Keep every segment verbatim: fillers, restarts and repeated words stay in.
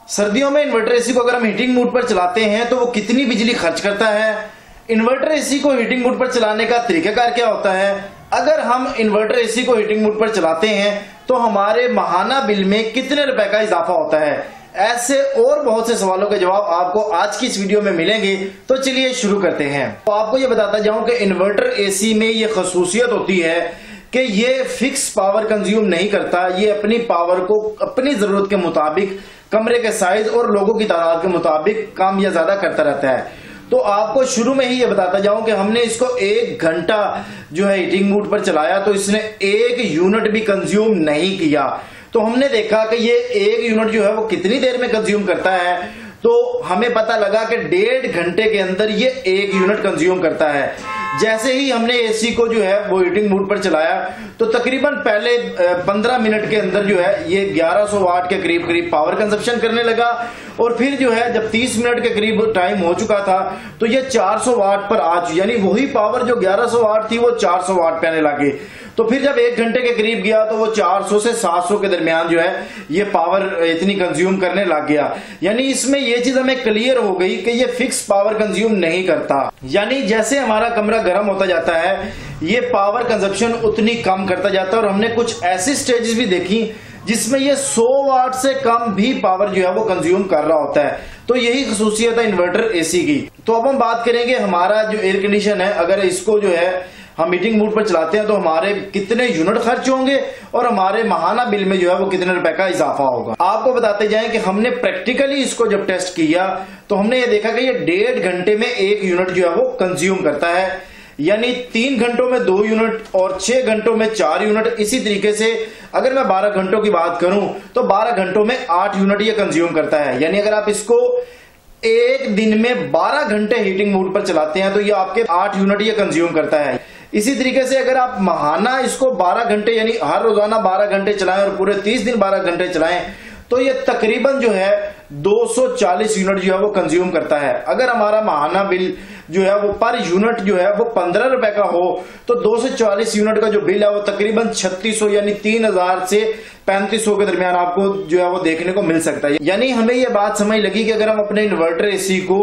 सर्दियों में inverter AC को अगर हम हीटिंग मोड पर चलाते हैं तो वो कितनी बिजली खर्च करता है, इन्वर्टर एसी को हीटिंग मोड पर चलाने का तरीकाकार क्या होता है, अगर हम इन्वर्टर एसी को हीटिंग मोड पर चलाते हैं तो हमारे माहाना बिल में कितने रुपए का इजाफा होता है। ऐसे और बहुत से सवालों के जवाब आपको आज की इस वीडियो में मिलेंगे। तो चलिए शुरू करते हैं। तो आपको ये बताता जाऊं कि इन्वर्टर एसी में ये खसूसियत होती है कि ये फिक्स पावर कंज्यूम नहीं करता, ये अपनी पावर को अपनी जरूरत के मुताबिक, कमरे के साइज और लोगों की तादाद के मुताबिक कम या ज्यादा करता रहता है। तो आपको शुरू में ही ये बताता जाऊं कि हमने इसको एक घंटा जो है हीटिंग मोड पर चलाया तो इसने एक यूनिट भी कंज्यूम नहीं किया। तो हमने देखा कि ये एक यूनिट जो है वो कितनी देर में कंज्यूम करता है, तो हमें पता लगा कि डेढ़ घंटे के अंदर ये एक यूनिट कंज्यूम करता है। जैसे ही हमने एसी को जो है वो हीटिंग मोड पर चलाया तो तकरीबन पहले पंद्रह मिनट के अंदर जो है ये ग्यारह सौ वाट के करीब करीब पावर कंजप्शन करने लगा और फिर जो है जब तीस मिनट के करीब टाइम हो चुका था तो ये चार सौ वाट पर आ चुकी, यानी वही पावर जो ग्यारह सौ वाट थी वो चार सौ वाट पे आने लगी। तो फिर जब एक घंटे के करीब गया तो वो चार सौ से सात सौ के दरमियान जो है ये पावर इतनी कंज्यूम करने लग गया। यानी इसमें ये चीज हमें क्लियर हो गई कि ये फिक्स पावर कंज्यूम नहीं करता। यानी जैसे हमारा कमरा गर्म होता जाता है ये पावर कंजप्शन उतनी कम करता जाता है। और हमने कुछ ऐसी स्टेजेस भी देखी जिसमें ये सौ वाट से कम भी पावर जो है वो कंज्यूम कर रहा होता है। तो यही खसूसियत है इन्वर्टर एसी की। तो अब हम बात करेंगे हमारा जो एयर कंडीशन है, अगर इसको जो है हम हीटिंग मोड पर चलाते हैं तो हमारे कितने यूनिट खर्च होंगे और हमारे माहाना बिल में जो है वो कितने रुपए का इजाफा होगा। आपको बताते जाएं कि हमने प्रैक्टिकली इसको जब टेस्ट किया तो हमने ये देखा कि ये डेढ़ घंटे में एक यूनिट जो है वो कंज्यूम करता है, यानी तीन घंटों में दो यूनिट और छह घंटों में चार यूनिट। इसी तरीके से अगर मैं बारह घंटों की बात करूं तो बारह घंटों में आठ यूनिट ये कंज्यूम करता है। यानी अगर आप इसको एक दिन में बारह घंटे हीटिंग मोड पर चलाते हैं तो ये आपके आठ यूनिट ये कंज्यूम करता है। इसी तरीके से अगर आप माहाना इसको बारह घंटे यानी हर रोजाना बारह घंटे चलाएं और पूरे तीस दिन बारह घंटे चलाएं तो ये तकरीबन जो है दो सौ चालीस यूनिट जो है वो कंज्यूम करता है। अगर हमारा माहाना बिल जो है वो पर यूनिट जो है वो पंद्रह रुपए का हो तो दो सौ चालीस यूनिट का जो बिल है वो तकरीबन छत्तीस सौ यानी तीन हजार से पैंतीस सौ के दरमियान आपको जो है वो देखने को मिल सकता है। यानी हमें ये बात समझ लगी कि अगर हम अपने इन्वर्टर एसी को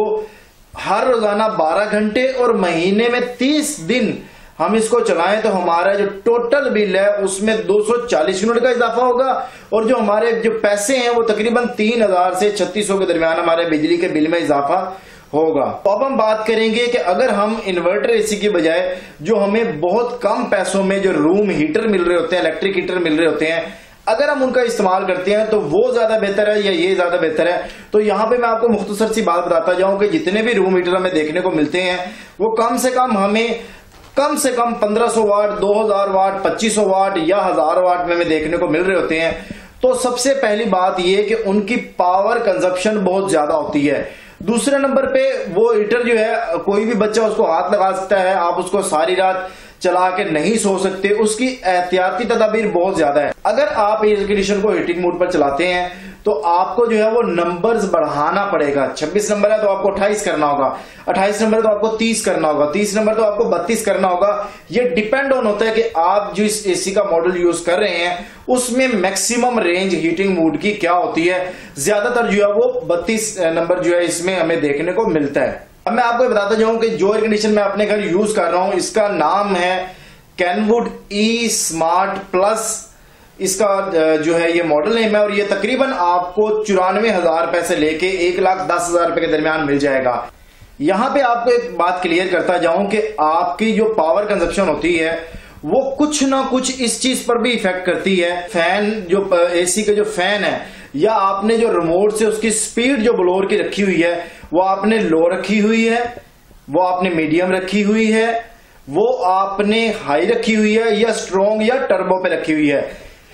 हर रोजाना बारह घंटे और महीने में तीस दिन हम इसको चलाएं तो हमारा जो टोटल बिल है उसमें दो सौ चालीस यूनिट का इजाफा होगा और जो हमारे जो पैसे हैं वो तकरीबन तीन हजार से छत्तीस सौ के दरमियान हमारे बिजली के बिल में इजाफा होगा। तो अब हम बात करेंगे कि अगर हम इन्वर्टर एसी की बजाय जो हमें बहुत कम पैसों में जो रूम हीटर मिल रहे होते हैं, इलेक्ट्रिक हीटर मिल रहे होते हैं, अगर हम उनका इस्तेमाल करते हैं तो वो ज्यादा बेहतर है या ये ज्यादा बेहतर है। तो यहाँ पे मैं आपको मुख्तसर सी बात बताता जाऊं कि जितने भी रूम हीटर हमें देखने को मिलते हैं वो कम से कम हमें कम से कम पंद्रह सौ वाट, दो हज़ार वाट, पच्चीस सौ वाट या हजार वाट में हमें देखने को मिल रहे होते हैं। तो सबसे पहली बात यह कि उनकी पावर कंजप्शन बहुत ज्यादा होती है। दूसरे नंबर पे वो हीटर जो है कोई भी बच्चा उसको हाथ लगा सकता है, आप उसको सारी रात चला के नहीं सो सकते, उसकी एहतियाती तदाबीर बहुत ज्यादा है। अगर आप एयर कंडीशन को हीटिंग मोड पर चलाते हैं तो आपको जो है वो नंबर्स बढ़ाना पड़ेगा। छब्बीस नंबर है तो आपको अट्ठाईस करना होगा, अट्ठाईस नंबर है तो आपको तीस करना होगा, तीस नंबर तो आपको बत्तीस करना होगा। ये डिपेंड ऑन होता है कि आप जो इस एसी का मॉडल यूज कर रहे हैं उसमें मैक्सिमम रेंज हीटिंग मोड की क्या होती है। ज्यादातर जो है वो बत्तीस नंबर जो है इसमें हमें देखने को मिलता है। अब मैं आपको बताता जाऊं कि जो एयर कंडीशन मैं अपने घर यूज कर रहा हूं इसका नाम है कैनवुड ई स्मार्ट प्लस। इसका जो है ये मॉडल नेम है और ये तकरीबन आपको चौरानवे हजार रुपए से लेके एक लाख दस हजार रुपए के दरमियान मिल जाएगा। यहां पे आपको एक बात क्लियर करता जाऊं कि आपकी जो पावर कंजप्शन होती है वो कुछ ना कुछ इस चीज पर भी इफेक्ट करती है। फैन जो एसी के जो फैन है या आपने जो रिमोट से उसकी स्पीड जो ब्लोअर की रखी हुई है वो आपने लो रखी हुई है, वो आपने मीडियम रखी हुई है, वो आपने हाई रखी हुई है या स्ट्रॉन्ग या टर्बो पे रखी हुई है,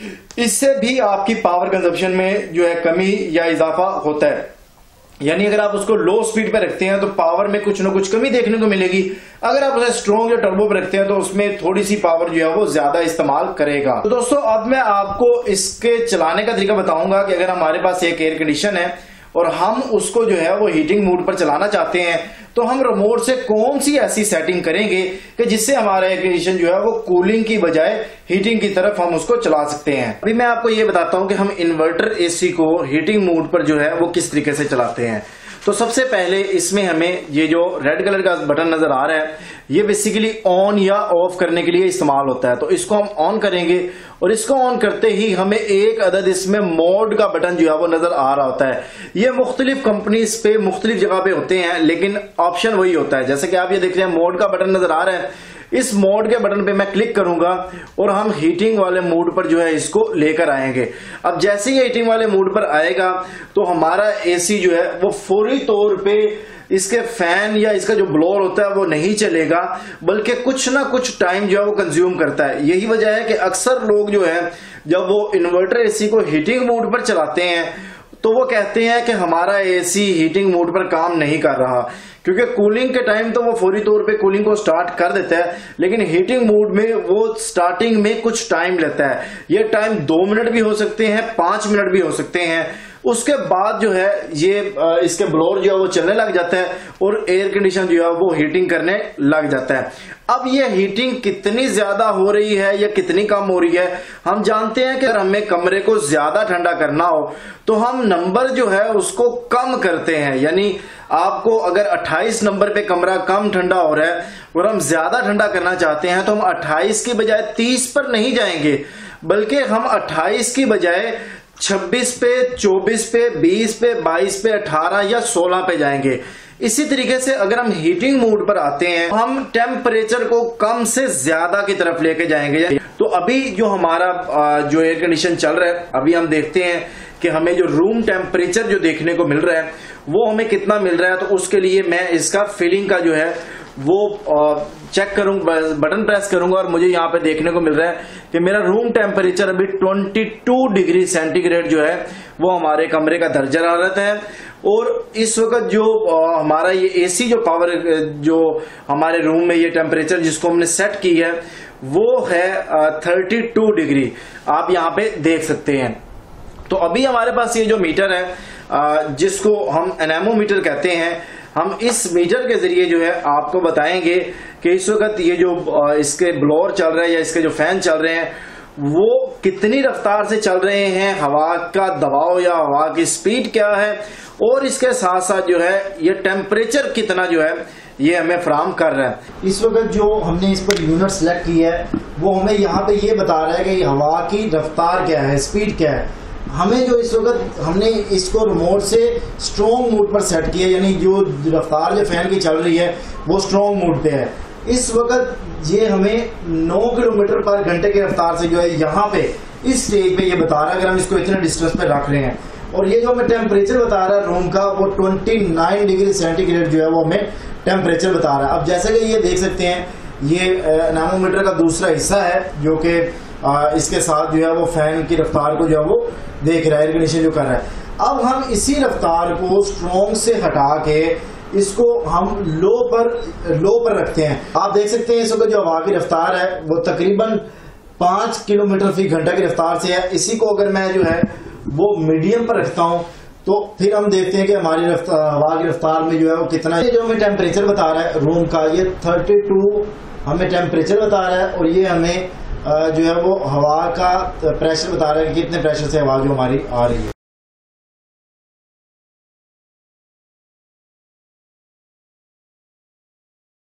इससे भी आपकी पावर कंजप्शन में जो है कमी या इजाफा होता है। यानी अगर आप उसको लो स्पीड पे रखते हैं तो पावर में कुछ ना कुछ कमी देखने को मिलेगी, अगर आप उसे स्ट्रॉन्ग या टर्बो पे रखते हैं तो उसमें थोड़ी सी पावर जो है वो ज्यादा इस्तेमाल करेगा। तो दोस्तों अब मैं आपको इसके चलाने का तरीका बताऊंगा कि अगर हमारे पास एक एयर कंडीशन है और हम उसको जो है वो हीटिंग मोड पर चलाना चाहते हैं, तो हम रिमोट से कौन सी ऐसी सेटिंग करेंगे कि जिससे हमारा एयर कंडीशन जो है वो कूलिंग की बजाय हीटिंग की तरफ हम उसको चला सकते हैं। अभी मैं आपको ये बताता हूं कि हम इन्वर्टर एसी को हीटिंग मोड पर जो है वो किस तरीके से चलाते हैं। तो सबसे पहले इसमें हमें ये जो रेड कलर का बटन नजर आ रहा है, ये बेसिकली ऑन या ऑफ करने के लिए इस्तेमाल होता है। तो इसको हम ऑन करेंगे और इसको ऑन करते ही हमें एक अदद इसमें मोड का बटन जो है वो नजर आ रहा होता है। ये मुख्तलिफ कंपनीज पे मुख्तलिफ जगह पे होते हैं, लेकिन ऑप्शन वही होता है। जैसे कि आप ये देख रहे हैं मोड का बटन नजर आ रहा है, इस मोड के बटन पे मैं क्लिक करूंगा और हम हीटिंग वाले मोड पर जो है इसको लेकर आएंगे। अब जैसे ही हीटिंग वाले मोड पर आएगा तो हमारा एसी जो है वो फौरी तौर पे इसके फैन या इसका जो ब्लोअर होता है वो नहीं चलेगा, बल्कि कुछ ना कुछ टाइम जो है वो कंज्यूम करता है। यही वजह है कि अक्सर लोग जो है जब वो इन्वर्टर एसी को हीटिंग मोड पर चलाते हैं तो वो कहते हैं कि हमारा एसी हीटिंग मोड पर काम नहीं कर रहा, क्योंकि कूलिंग के टाइम तो वो फौरी तौर पे कूलिंग को स्टार्ट कर देता है, लेकिन हीटिंग मोड में वो स्टार्टिंग में कुछ टाइम लेता है। ये टाइम दो मिनट भी हो सकते हैं, पांच मिनट भी हो सकते हैं। उसके बाद जो है ये इसके ब्लोअर जो है वो चलने लग जाता है और एयर कंडीशन जो है वो हीटिंग करने लग जाता है। अब ये हीटिंग कितनी ज्यादा हो रही है या कितनी कम हो रही है, हम जानते हैं कि अगर हमें कमरे को ज्यादा ठंडा करना हो तो हम नंबर जो है उसको कम करते हैं। यानी आपको अगर अट्ठाईस नंबर पे कमरा कम ठंडा हो रहा है और हम ज्यादा ठंडा करना चाहते हैं तो हम अट्ठाईस की बजाय तीस पर नहीं जाएंगे, बल्कि हम अट्ठाईस की बजाय छब्बीस पे, चौबीस पे, बीस पे, बाईस पे, अठारह या सोलह पे जाएंगे। इसी तरीके से अगर हम हीटिंग मोड पर आते हैं हम टेम्परेचर को कम से ज्यादा की तरफ लेके जाएंगे। तो अभी जो हमारा जो एयर कंडीशन चल रहा है, अभी हम देखते हैं कि हमें जो रूम टेम्परेचर जो देखने को मिल रहा है वो हमें कितना मिल रहा है। तो उसके लिए मैं इसका फीलिंग का जो है वो चेक करूंगा, बटन प्रेस करूंगा और मुझे यहाँ पे देखने को मिल रहा है कि मेरा रूम टेम्परेचर अभी बाईस डिग्री सेंटीग्रेड जो है वो हमारे कमरे का दर्जा हरारत है। और इस वक्त जो हमारा ये एसी जो पावर जो हमारे रूम में ये टेम्परेचर जिसको हमने सेट की है वो है बत्तीस डिग्री, आप यहाँ पे देख सकते हैं। तो अभी हमारे पास ये जो मीटर है जिसको हम एनेमोमीटर कहते हैं, हम इस मीटर के जरिए जो है आपको बताएंगे कि इस वक्त ये जो इसके ब्लोअर चल रहे हैं या इसके जो फैन चल रहे हैं वो कितनी रफ्तार से चल रहे हैं, हवा का दबाव या हवा की स्पीड क्या है, और इसके साथ साथ जो है ये टेम्परेचर कितना जो है ये हमें फराहम कर रहा है। इस वक्त जो हमने इस पर यूनिट सेलेक्ट की है वो हमें यहाँ पे ये बता रहा है कि हवा की रफ्तार क्या है, स्पीड क्या है। हमें जो इस वक्त हमने इसको रिमोट से स्ट्रॉन्ग मोड पर सेट किया, यानी जो रफ्तार जो फैन की चल रही है वो स्ट्रॉन्ग मोड पे है। इस वक्त ये हमें नौ किलोमीटर पर घंटे की रफ्तार से जो है यहाँ पे इस स्टेज पे ये बता रहा है, अगर हम इसको इतने डिस्टेंस पे रख रहे हैं। और ये जो हमें टेम्परेचर बता रहा है रूम का वो उनतीस डिग्री सेंटीग्रेड जो है वो हमें टेम्परेचर बता रहा है। अब जैसे कि ये देख सकते हैं ये एनेमोमीटर का दूसरा हिस्सा है जो कि इसके साथ जो है वो फैन की रफ्तार को जो है वो देख रहा है, एयर कंडीशन जो कर रहा है। अब हम इसी रफ्तार को स्ट्रॉन्ग से हटा के इसको हम लो पर लो पर रखते हैं। आप देख सकते हैं इस वक्त जो हवा की रफ्तार है वो तकरीबन पांच किलोमीटर फी घंटा की रफ्तार से है। इसी को अगर मैं जो है वो मीडियम पर रखता हूं तो फिर हम देखते हैं कि हमारी हवा की रफ्तार में जो है वो कितना है। जो हमें टेम्परेचर बता रहा है रूम का ये बत्तीस हमें टेम्परेचर बता रहा है, और ये हमें जो है वो हवा का प्रेशर बता रहा है कि कितने प्रेशर से हवा जो हमारी आ रही है।